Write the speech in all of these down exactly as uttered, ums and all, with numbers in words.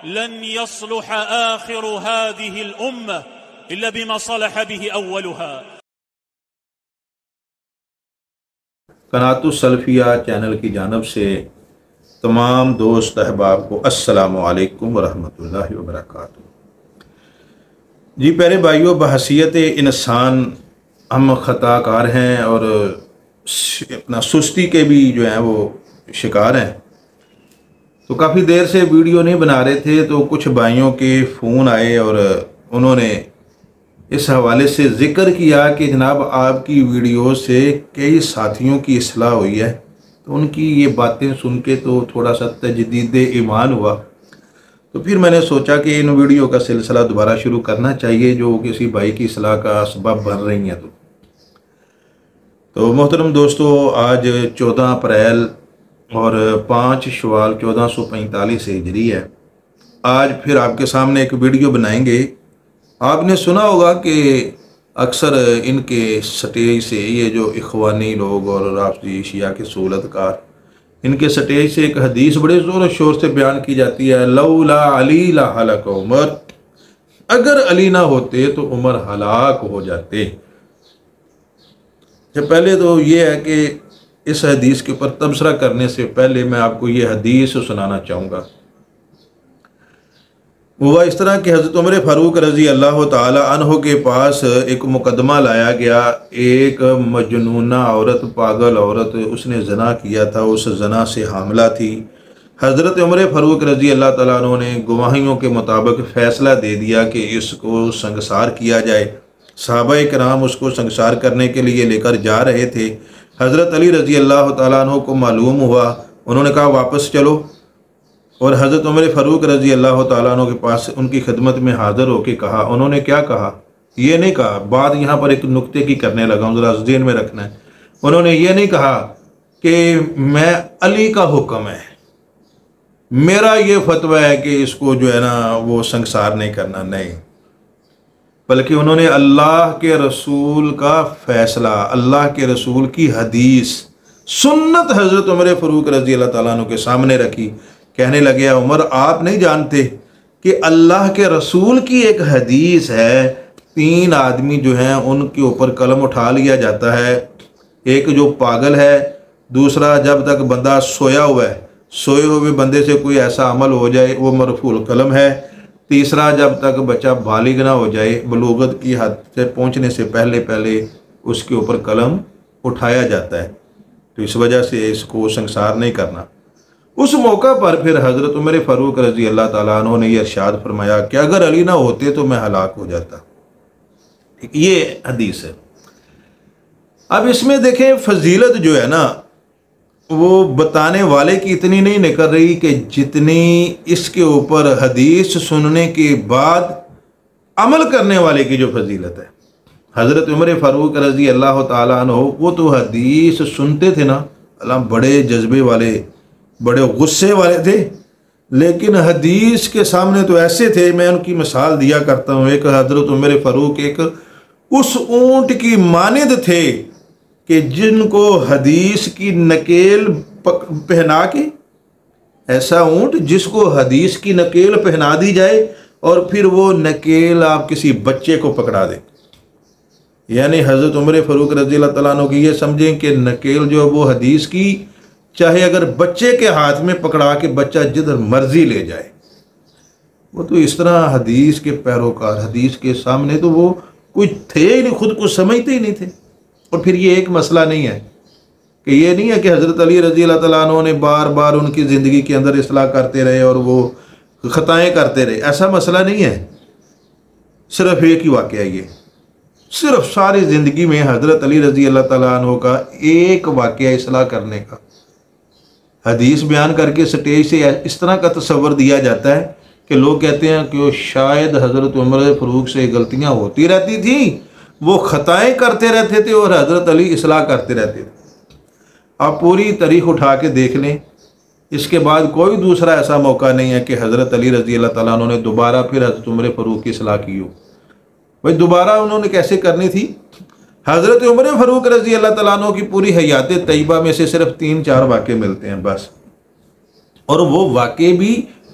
लन यसलुह आखिरु हादिहिल उम्मह इल्ला बिमा सलह बिही अव्वलुहा। कनातुस सल्फिया चैनल की जानिब से तमाम दोस्त अहबाब को अस्सलामु अलैकुम वरहमतुल्लाहि वबरकातुहू। जी प्यारे भाइयों, बहसीयत इंसान हम ख़ताकार हैं और अपना सुस्ती के भी जो हैं वो शिकार हैं। तो काफ़ी देर से वीडियो नहीं बना रहे थे, तो कुछ भाइयों के फ़ोन आए और उन्होंने इस हवाले से ज़िक्र किया कि जनाब आपकी वीडियो से कई साथियों की इस्लाह हुई है। तो उनकी ये बातें सुन के तो थोड़ा सा तजदीद ईमान हुआ। तो फिर मैंने सोचा कि इन वीडियो का सिलसिला दोबारा शुरू करना चाहिए जो किसी भाई की इस्लाह का असबाब बन रही हैं। तो तो मोहतरम दोस्तों, आज चौदह अप्रैल और पाँच शवाल चौदह सौ पैंतालीस हिजरी है। आज फिर आपके सामने एक वीडियो बनाएंगे। आपने सुना होगा कि अक्सर इनके स्टेज से ये जो इखवानी लोग और राफजी शिया के सहूलतकार, इनके स्टेज से एक हदीस बड़े ज़ोर शोर से बयान की जाती है, लौला अली ला हलक उमर, अगर अली ना होते तो उमर हलाक हो जाते। जब पहले तो ये है कि इस हदीस के ऊपर तबसरा करने से पहले मैं आपको ये हदीस सुनाना चाहूँगा। हुआ इस तरह कि हज़रत उमर फ़ारूक रज़ी अल्लाह ताला अन्हो के पास एक मुकदमा लाया गया। एक मजनूना औरत, पागल औरत, उसने जना किया था, उस जना से हामला थी। हज़रत उमर फ़ारूक रज़ी अल्लाह ताला अन्हो ने गवाहियों के मुताबिक फ़ैसला दे दिया कि इसको संगसार किया जाए। सहाबाए किराम उसको संगसार करने के लिए लेकर जा रहे थे। हज़रत अली रज़ी अल्लाह ताला अन्हो को मालूम हुआ, उन्होंने कहा वापस चलो, और हज़रत उमर फ़ारूक रज़ी अल्लाह ताला अन्हो के पास उनकी खिदमत में हाज़िर होकर कहा। उन्होंने क्या कहा, ये नहीं कहा, बात यहाँ पर एक नुक्ते की करने लगा हूँ, ज़रा ज़हन में रखना है। उन्होंने ये नहीं कहा कि मैं अली का हुक्म है, मेरा ये फतवा है कि इसको जो है ना वो संगसार नहीं करना, नहीं, बल्कि उन्होंने अल्लाह के रसूल का फ़ैसला, अल्लाह के रसूल की हदीस, सुन्नत हज़रत उमर फ़ारूक रज़ी अल्लाह ताला अन्हु के सामने रखी। कहने लगे, उमर आप नहीं जानते कि अल्लाह के रसूल की एक हदीस है, तीन आदमी जो हैं उनके ऊपर कलम उठा लिया जाता है। एक जो पागल है, दूसरा जब तक बंदा सोया हुआ है, सोए हुए बंदे से कोई ऐसा अमल हो जाए वो मरफूल कलम है। तीसरा जब तक बच्चा बालिग ना हो जाए, बलूगत की हद से पहुंचने से पहले पहले उसके ऊपर कलम उठाया जाता है। तो इस वजह से इसको संसार नहीं करना। उस मौका पर फिर हज़रत उमर फ़ारूक रज़ी अल्लाह ताला अन्हु ने यह इरशाद फरमाया कि अगर अली ना होते तो मैं हलाक हो जाता। ये हदीस है। अब इसमें देखें, फजीलत जो है ना वो बताने वाले की इतनी नहीं निकल रही कि जितनी इसके ऊपर हदीस सुनने के बाद अमल करने वाले की जो फजीलत है। हज़रत उमर फ़ारूक रज़ी अल्लाह ताला अन्हु वो तो हदीस सुनते थे ना, अल्लाह बड़े जज्बे वाले, बड़े गुस्से वाले थे, लेकिन हदीस के सामने तो ऐसे थे। मैं उनकी मिसाल दिया करता हूँ। एक हज़रत उमर फ़ारूक एक उस ऊँट की मानिंद थे कि जिनको हदीस की नकेल पहना के, ऐसा ऊँट जिसको हदीस की नकेल पहना दी जाए और फिर वो नकेल आप किसी बच्चे को पकड़ा दें। यानी हज़रत उमर फ़ारूक रज़ी अल्लाह ताला अन्हु की ये समझें कि नकेल जो वो हदीस की, चाहे अगर बच्चे के हाथ में पकड़ा के बच्चा जिधर मर्जी ले जाए, वो तो इस तरह हदीस के पैरोकार, हदीस के सामने तो वो कुछ थे ही नहीं, खुद को समझते ही नहीं थे। और फिर ये एक मसला नहीं है कि ये नहीं है कि हज़रत अली रज़ी अल्लाह ताला अन्हु ने बार बार उनकी ज़िंदगी के अंदर इस्लाह करते रहे और वो ख़ताएँ करते रहे, ऐसा मसला नहीं है। सिर्फ एक ही वाक़या, ये सिर्फ सारी ज़िंदगी में हज़रत अली रज़ी अल्लाह ताला अन्हु का एक वाक़या इस्लाह करने का। हदीस बयान करके स्टेज से इस तरह का तस्वर दिया जाता है कि लोग कहते हैं कि शायद हज़रत उमर फ़ारूक से गलतियां होती रहती थी, वो ख़ताएँ करते रहते थे और हज़रत अली इस्लाह करते रहते थे। आप पूरी तारीख़ उठा के देख लें, इसके बाद कोई दूसरा ऐसा मौका नहीं है कि हज़रत अली रज़ी अल्लाह ताला अन्हु ने दोबारा फिर हज़रत उमर फ़ारूक की इस्लाह की हो। भाई दोबारा उन्होंने कैसे करनी थी? हज़रत उमर फ़ारूक रज़ी अल्लाह तआला अन्हु की पूरी हयात तैयबा में से सिर्फ तीन चार वाक़े मिलते हैं बस, और वो वाक़े भी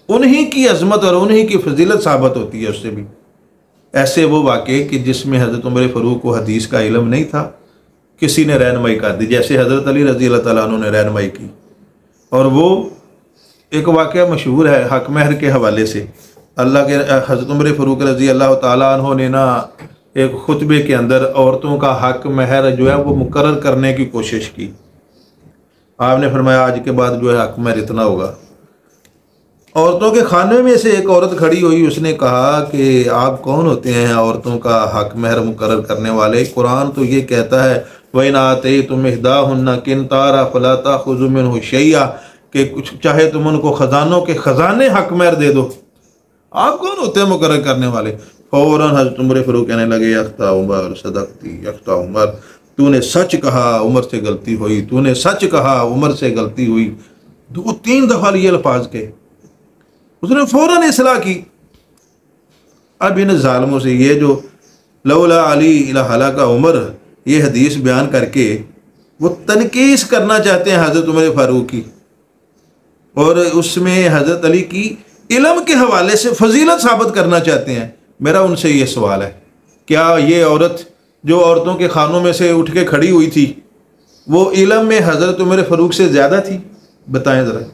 उन्हीं की अजमत और उन्हीं की फजीलत साबित होती है उससे भी। ऐसे वो वाक़े कि जिसमें हज़रत उमर फ़ारूक को हदीस का इल्म नहीं था, किसी ने रहनुमाई कर दी, जैसे हज़रत अली रज़ी अल्लाह तआला अन्हु ने रहनुमाई की। और वो एक वाक़या मशहूर है हक महर के हवाले से। अल्लाह के हज़रत उमर फ़ारूक रज़ी अल्लाह तआला अन्हु ने ना एक खुतबे के अंदर औरतों का हक महर जो है वो मुकर्रर करने की कोशिश की। आपने फरमाया आज के बाद जो है हक महर इतना होगा। औरतों के खाने में से एक औरत खड़ी हुई, उसने कहा कि आप कौन होते हैं औरतों का हक महर मुकर्रर करने वाले? कुरान तो ये कहता है वही नाते तुम इहदा हन्ना किन तारा फलाता खुजुमिन हुशैया, कि कुछ चाहे तुम उनको ख़जानों के ख़जाने हक महर दे दो। आप कौन होते हैं मुकर्रर करने वाले? फ़ौरन हज़रत उमर फ़ारूक कहने लगे यख्ता उमर सदक़ती यख्ता उमर, तूने सच कहा, उमर से गलती हुई, तूने सच कहा, उमर से गलती हुई। दो तीन दफ़ा लिए अल्फाज के, उसने फ़ौरन इस्लाह की। अब इन जालिमों से ये जो लौला अली इला हलाका उमर ये हदीस बयान करके वो तनकीस करना चाहते हैं हज़रत उमर फ़ारूक की, और उसमें हज़रत अली की इल्म के हवाले से फजीलत साबित करना चाहते हैं। मेरा उनसे ये सवाल है, क्या ये औरत जो औरतों के खानों में से उठ के खड़ी हुई थी वो इल्म में हज़रत उमर फ़ारूक से ज़्यादा थी? बताएं ज़रा।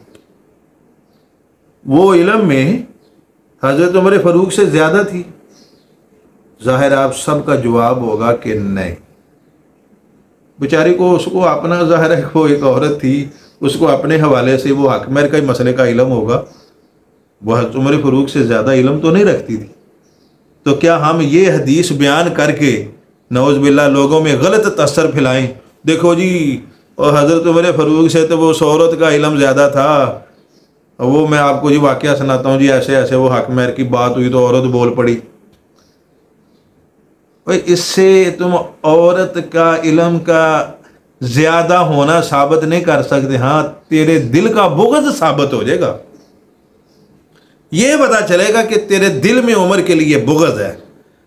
वो इल्म में हज़रत उमर फ़ारूक से ज़्यादा थी? ज़ाहिर आप सब का जवाब होगा कि नहीं। बेचारी को उसको अपना ज़ाहिर है वो एक औरत थी, उसको अपने हवाले से वो हक महर का मसले का इल्म होगा। वह हज़रत उमर फ़ारूक से ज़्यादा इल्म तो नहीं रखती थी। तो क्या हम ये हदीस बयान करके नौज़ बिल्लाह लोगों में गलत तसर फैलाएं? देखो जी और हज़रत उमर फ़ारूक से तो वो औरत का इल्म ज़्यादा था। वो मैं आपको जी वाक़या सुनाता हूँ जी, ऐसे ऐसे वो हक महर की बात हुई तो औरत बोल पड़ी। भाई इससे तुम औरत का इल्म का ज़्यादा होना साबित नहीं कर सकते। हाँ, तेरे दिल का बुग़्ज़ साबित हो जाएगा, ये पता चलेगा कि तेरे दिल में उमर के लिए बुग़्ज़ है।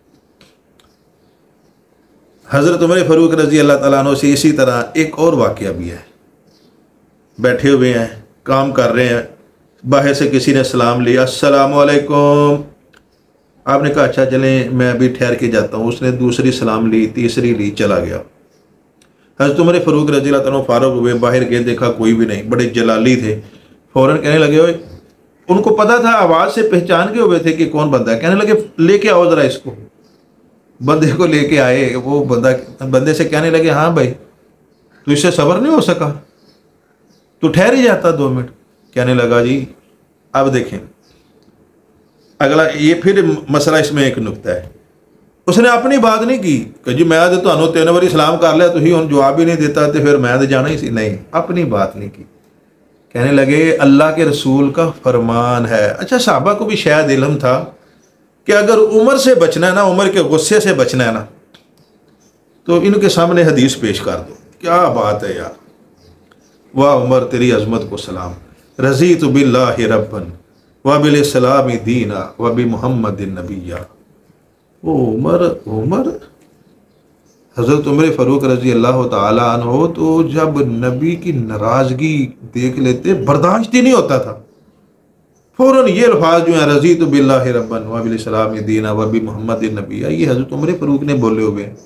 हज़रत उमर फ़ारूक रज़ी अल्लाह तआला अन्हु से इसी तरह एक और वाक़या भी है। बैठे हुए हैं, काम कर रहे हैं, बाहर से किसी ने सलाम लिया, अस्सलामु अलैकुम। आपने कहा अच्छा चलें मैं अभी ठहर के जाता हूँ। उसने दूसरी सलाम ली, तीसरी ली, चला गया। हज़रत उमर फ़ारूक रज़ी अल्लाह तआला फारूक हुए, बाहर गए, देखा कोई भी नहीं, बड़े जलाली थे। फ़ौरन कहने लगे, ओए, उनको पता था, आवाज़ से पहचान के हुए थे कि कौन बंदा है। कहने लगे लेके आओ ज़रा इसको। बंदे को लेके आए। वो बंदा बंदे से कहने लगे हाँ भाई तो इससे सब्र नहीं हो सका, तो ठहर ही जाता दो मिनट। कहने लगा जी अब देखें अगला ये फिर मसला, इसमें एक नुक्ता है। उसने अपनी बात नहीं की कि जी मैं तो तुहानू तीन बारी सलाम कर लिया, तुसीं हुण जवाब ही नहीं देता तो फिर मैं तो जाना ही सी। नहीं, अपनी बात नहीं की। कहने लगे अल्लाह के रसूल का फरमान है। अच्छा, सहाबा को भी शायद इल्म था कि अगर उमर से बचना है ना, उमर के गुस्से से बचना है ना, तो इनके सामने हदीस पेश कर दो। क्या बात है यार, वाह उमर तेरी अजमत को सलाम। रज़ी तो बिल्लाहि रब्बन व बिल इस्लामी दीना व बि मुहम्मदिन नबिय्या। वो उमर उमर हज़रत उमर फ़ारूक रज़ी अल्लाह तआला अन्हु तो जब नबी की नाराज़गी देख लेते बर्दाश्त ही नहीं होता था। फ़ौरन ये अल्फाज जो हैं रज़ी तो बिल्लाहि रब्बन व बिल इस्लामी दीना व बि मुहम्मदिन नबिय्या, ये हज़रत उमर फ़ारूक ने बोले हुए हैं।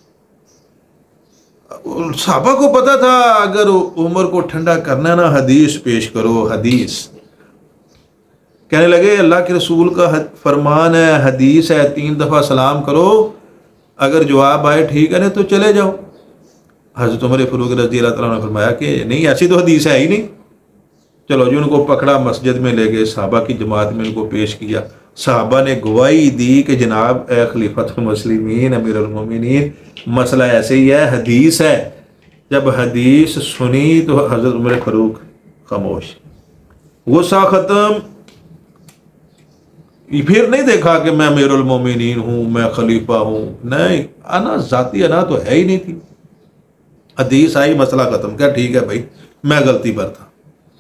सहाबा को पता था अगर उमर को ठंडा करना ना हदीस पेश करो, हदीस। कहने लगे अल्लाह के रसूल का फरमान है, हदीस है, तीन दफ़ा सलाम करो, अगर जवाब आए ठीक है, नहीं तो चले जाओ। हज़रत उमर फ़ारूक रज़ी अल्लाह तआला ने फरमाया कि नहीं, ऐसी तो हदीस है ही नहीं। चलो जी, उनको पकड़ा, मस्जिद में ले गए, सहाबा की जमात में उनको पेश किया। सहाबा ने गवाही दी कि जनाब ए खलीफतुल मुस्लिमीन अमीरुल मोमिनीन, मसला ऐसे ही है, हदीस है। जब हदीस सुनी तो हज़रत उमर फ़ारूक खामोश, गुस्सा ख़त्म। फिर नहीं देखा कि मैं अमीरुल मोमिनीन हूँ, मैं खलीफा हूँ, नहीं, अना ज़ाती अना तो है ही नहीं थी। हदीस आई, मसला ख़त्म। क्या ठीक है भाई, मैं गलती पर था।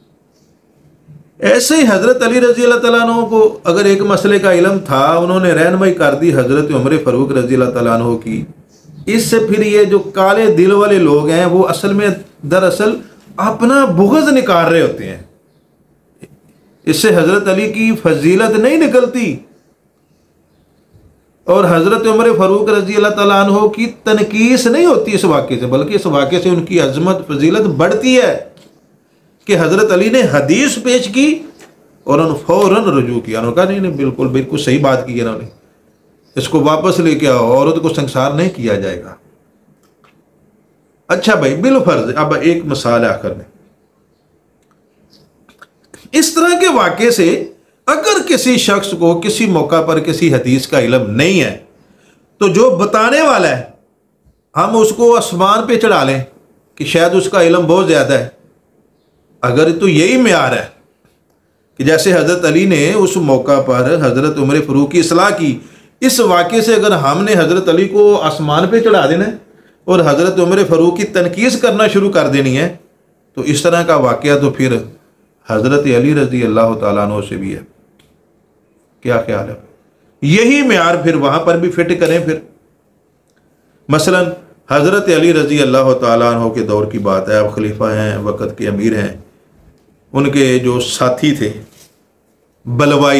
ऐसे ही हज़रत अली रज़ी अल्लाह तआला अन्हु को अगर एक मसले का इल्म था, उन्होंने रहनुमाई कर दी हज़रत उमर फ़ारूक रज़ी अल्लाह तआला अन्हु की। इससे फिर ये जो काले दिल वाले लोग हैं वो असल में दरअसल अपना बुग़्ज़ निकाल रहे होते हैं। इससे हज़रत अली की फजीलत नहीं निकलती और हज़रत उमर फ़ारूक रज़ी अल्लाह ताला अन्हो की तनकीस नहीं होती इस वाक़े से, बल्कि इस वाक़े से उनकी अज़मत फजीलत बढ़ती है कि हज़रत अली ने हदीस पेश की और उन्होंने फ़ौरन रुजू किया। उन्होंने कहा नहीं नहीं बिल्कुल बिल्कुल सही बात की है उन्होंने, इसको वापस लेके आओ, औरत को संसार नहीं किया जाएगा। अच्छा भाई, बिल फर्ज अब एक मिसाल है आखिर में, इस तरह के वाक़े से अगर किसी शख्स को किसी मौका पर किसी हदीस का इल्म नहीं है तो जो बताने वाला है हम उसको आसमान पे चढ़ा लें कि शायद उसका इल्म बहुत ज़्यादा है। अगर तो यही म्यार है कि जैसे हज़रत अली ने उस मौका पर हज़रत उमर फ़ारूक की इस्लाह की, इस वाक़े से अगर हमने हज़रत अली को आसमान पे चढ़ा देना है और हज़रत उमर फ़ारूक की तनकीस करना शुरू कर देनी है, तो इस तरह का वाक़या तो फिर हज़रत अली रज़ी अल्लाह ताला अन्हु से भी है। क्या ख्याल है? यही म्यार फिर वहाँ पर भी फिट करें। फिर मसलन हज़रत अली रज़ी अल्लाह ताला अन्हु के दौर की बात है, अब खलीफा हैं, वक़्त के अमीर हैं, उनके जो साथी थे बलवाई,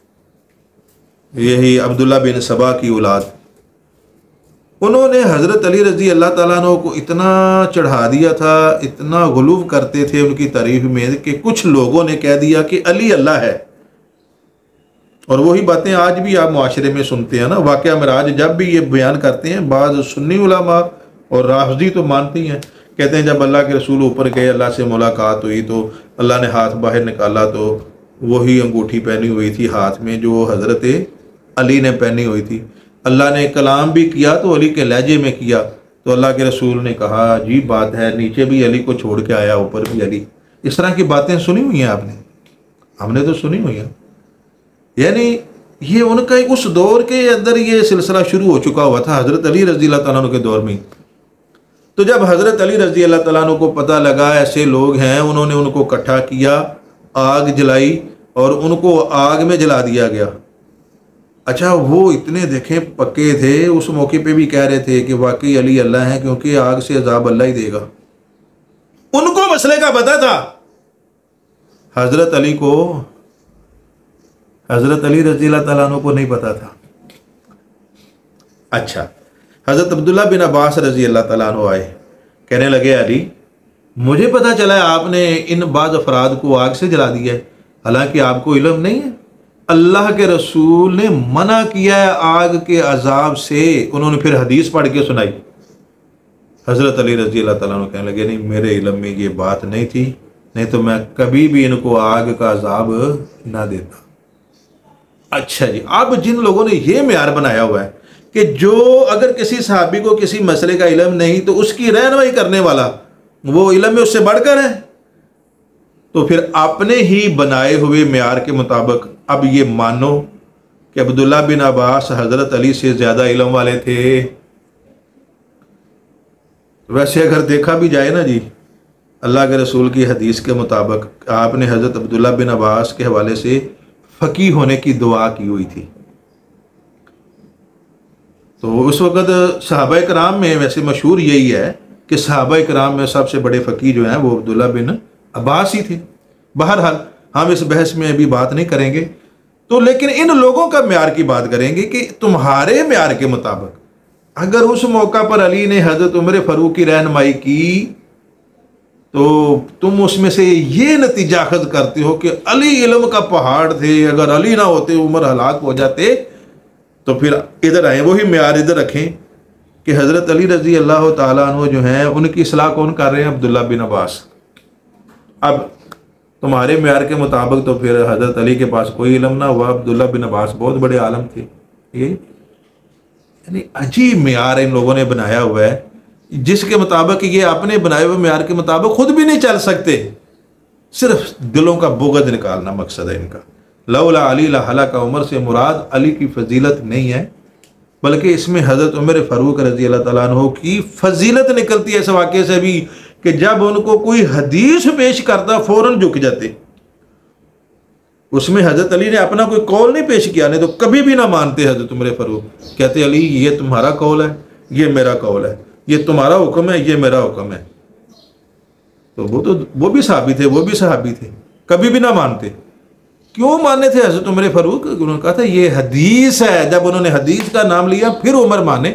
यही अब्दुल्ला बिन सबा की औलाद, उन्होंने हज़रत अली रज़ी अल्लाह ताला अन्हु को इतना चढ़ा दिया था, इतना गुलूव करते थे उनकी तारीफ में कि कुछ लोगों ने कह दिया कि अली अल्लाह है। और वही बातें आज भी आप मुआशरे में सुनते हैं ना, वाक़या मिराज जब भी ये बयान करते हैं, बाज़ सुन्नी उलमा और राफ़ज़ी तो मानती हैं, कहते हैं जब अल्लाह के रसूल ऊपर गए, अल्लाह से मुलाकात हुई तो अल्लाह ने हाथ बाहर निकाला तो वही अंगूठी पहनी हुई थी हाथ में जो हज़रत अली ने पहनी हुई थी। अल्लाह ने कलाम भी किया तो अली के लहजे में किया, तो अल्लाह के रसूल ने कहा अजीब बात है, नीचे भी अली को छोड़ के आया, ऊपर भी अली। इस तरह की बातें सुनी हुई हैं आपने? हमने तो सुनी हुई हैं। यानी ये उनका उस दौर के अंदर ये सिलसिला शुरू हो चुका हुआ था हज़रत अली रज़ी अल्लाह ताला अन्हु के दौर में। तो जब हज़रत अली रज़ी अल्लाह ताला अन्हु को पता लगा ऐसे लोग हैं, उन्होंने उनको इकट्ठा किया, आग जलाई और उनको आग में जला दिया गया। अच्छा, वो इतने देखें पक्के थे, उस मौके पे भी कह रहे थे कि वाकई अली अल्लाह है, क्योंकि आग से अजाब अल्लाह ही देगा। उनको मसले का पता था, हज़रत अली को हज़रत अली रज़ी अल्लाह ताला अन्हु को नहीं पता था। अच्छा, हज़रत अब्दुल्ला बिन अब्बास रज़ी अल्लाह ताला अन्हु आए, कहने लगे अली मुझे पता चला है आपने इन बाज़ अफराद को आग से जला दिया है, हालांकि आपको इल्म नहीं है। अल्लाह के रसूल ने मना किया है आग के अजाब से। उन्होंने फिर हदीस पढ़ के सुनाई। हज़रत अली रज़ी अल्लाह ताला अन्हु कहने लगे नहीं, मेरे इल्म में ये बात नहीं थी, नहीं तो मैं कभी भी इनको आग का अजाब ना देता। अच्छा जी, अब जिन लोगों ने ये म्यार बनाया हुआ है कि जो अगर किसी सहाबी को किसी मसले का इल्म नहीं तो उसकी रहनुमाई करने वाला वो इल्म में उससे बढ़कर है, तो फिर अपने ही बनाए हुए म्यार के मुताबिक अब ये मानो कि अब्दुल्ला बिन अब्बास हज़रत अली से ज़्यादा इल्म वाले थे। वैसे अगर देखा भी जाए ना जी, अल्लाह के रसूल की हदीस के मुताबिक आपने हज़रत अब्दुल्ला बिन अब्बास के हवाले से फ़कीह होने की दुआ की हुई थी। तो उस वक़्त सहाबा कराम में वैसे मशहूर यही है कि सहाबा कराम में सबसे बड़े फ़कीह जो हैं वो अब्दुल्ला बिन अब्बास ही थे। बहरहाल हम इस बहस में अभी बात नहीं करेंगे, तो लेकिन इन लोगों का म्यार की बात करेंगे कि तुम्हारे म्यार के मुताबिक अगर उस मौका पर अली ने हज़रत उमर फ़ारूक की रहनुमाई की तो तुम उसमें से ये नतीजा अखज़ करते हो कि अली इल्म का पहाड़ थे, अगर अली ना होते उमर हलाक हो जाते। तो फिर इधर आए, वही म्यार इधर रखें कि हज़रत अली रज़ी अल्लाह ताला अन्हु जो हैं उनकी इस्लाह कौन कर रहे हैं? अब्दुल्ला बिन अब्बास। अब तुम्हारे म्यार के मुताबिक तो फिर हज़रत अली के पास कोई इल्म ना हुआ, अब्दुल्ला बिन अब्बास बहुत बड़े आलम थे। ये यानी अजीब म्यार इन लोगों ने बनाया हुआ है जिसके मुताबिक ये अपने बनाए हुए म्यार के मुताबिक खुद भी नहीं चल सकते। सिर्फ दिलों का बुग़्ज़ निकालना मकसद है इनका। लौला अली लहलका उमर से मुराद अली की फजीलत नहीं है, बल्कि इसमें हज़रत उमर फ़ारूक रज़ी अल्लाह ताला अन्हु की फजीलत निकलती है इस वाक़े से भी कि जब उनको कोई हदीस पेश करता फ़ौरन झुक जाते। उसमें हज़रत अली ने अपना कोई कौल नहीं पेश किया, नहीं तो कभी भी ना मानते हज़रत उमर फ़ारूक। कहते अली ये तुम्हारा कौल है, ये मेरा कौल है, ये तुम्हारा हुक्म है, ये मेरा हुक्म है। तो वो तो वो भी सहाबी थे, वो भी सहाबी थे, कभी भी ना मानते। क्यों माने थे हज़रत उमर फ़ारूक? उन्होंने कहा था ये हदीस है। जब उन्होंने हदीस का नाम लिया फिर उमर माने,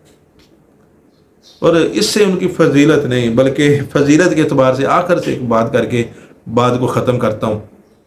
और इससे उनकी फजीलत नहीं बल्कि फजीलत के अतबार से आखिर से एक बात करके बात को ख़त्म करता हूँ।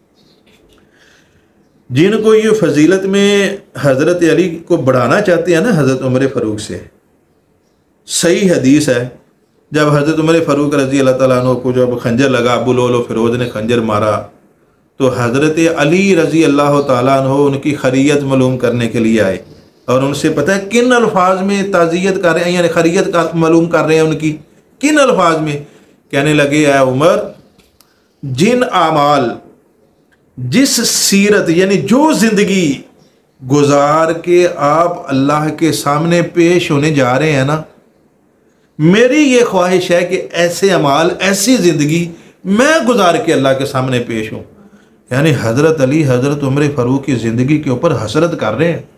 जिनको ये फजीलत में हज़रत अली को बढ़ाना चाहते हैं ना हज़रत उमर फ़ारूक से, सही हदीस है जब हज़रत उमर फ़ारूक रज़ी अल्लाह ताला अन्हु को जब खंजर लगा, अबू लुलु फ़िरोज़ ने खंजर मारा, तो हज़रत अली रज़ी अल्लाह ताला अन्हु उनकी खरीयत मालूम करने के लिए आए और उनसे पता है किन अल्फाज में ताज़ियत कर रहे हैं, यानी खरीयत का मालूम कर रहे हैं उनकी, किन अल्फाज में? कहने लगे ऐ उमर, जिन आमाल, जिस सीरत यानी जो ज़िंदगी गुजार के आप अल्लाह के सामने पेश होने जा रहे हैं ना, मेरी ये ख्वाहिश है कि ऐसे अमाल, ऐसी ज़िंदगी मैं गुजार के अल्लाह के सामने पेश हूँ। यानी हज़रत अली हज़रत उमर फ़ारूक की ज़िंदगी के ऊपर हसरत कर रहे हैं।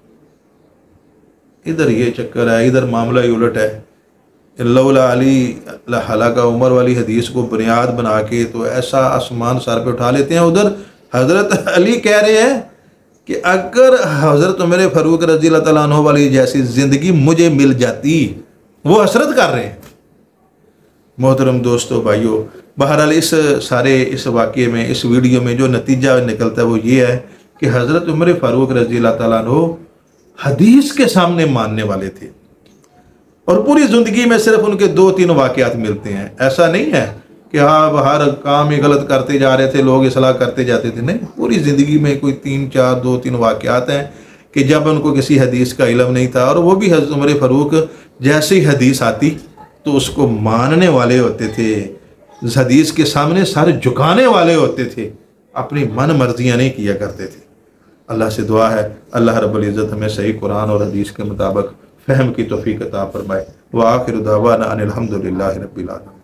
इधर ये चक्कर है, इधर मामला ही उलट है। लौला अली हलाका उमर वाली हदीस को बुनियाद बना के तो ऐसा आसमान सर पे उठा लेते हैं। उधर हज़रत अली कह रहे हैं कि अगर हज़रत उमर फ़ारूक रज़ी अल्लाह तआला अन्हु वाली जैसी ज़िंदगी मुझे मिल जाती, वो हसरत कर रहे हैं। मोहतरम दोस्तों भाइयों, बहरहाल इस सारे इस वाक़े में, इस वीडियो में जो नतीजा निकलता है वो ये है कि हज़रत उमर फ़ारूक रज़ी अल्लाह तआला अन्हु हदीस के सामने मानने वाले थे और पूरी ज़िंदगी में सिर्फ उनके दो तीन वाक़यात मिलते हैं। ऐसा नहीं है कि हाँ हर काम ही गलत करते जा रहे थे, लोग इस्लाह करते जाते थे, नहीं, पूरी ज़िंदगी में कोई तीन चार दो तीन वाक़यात हैं कि जब उनको किसी हदीस का इल्म नहीं था और वो भी हज़रत उमर फ़ारूक जैसे ही हदीस आती तो उसको मानने वाले होते थे, हदीस के सामने सारे झुकाने वाले होते थे, अपनी मन मर्जियाँ नहीं किया करते थे। अल्लाह से दुआ है अल्लाह रब्बुल इज़्ज़त हमें सही कुरान और हदीस के मुताबिक फ़हम की तौफ़ीक़ अता फ़रमाए। व आखिर दावाना अनिल हम्दुलिल्लाहि रब्बिल आलमीन।